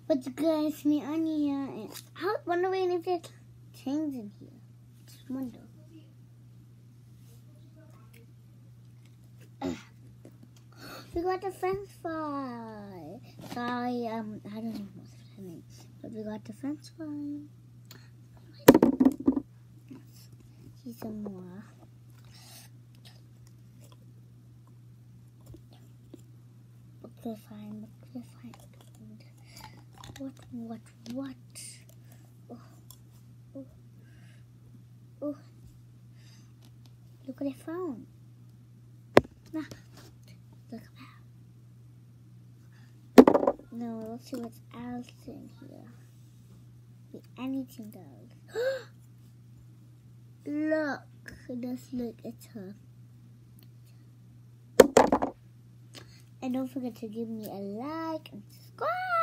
But you guys, me Anya, and I was wondering if there's chains in here. Just wonder. We got the French fry. Sorry, I don't know what's the name, but we got the French fry. Let's see some more. Okay, fine. What? Oh. Look what I found. Nah. Look at that. No, let's see what's else in here. Be anything else. Look. Just look. It's her. And don't forget to give me a like and subscribe.